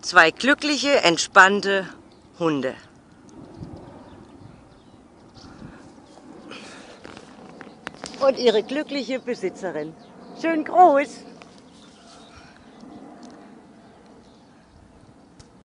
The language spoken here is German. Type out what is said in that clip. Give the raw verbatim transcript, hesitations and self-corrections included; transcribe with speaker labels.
Speaker 1: Zwei glückliche, entspannte Hunde. Und ihre glückliche Besitzerin. Schönen Gruß!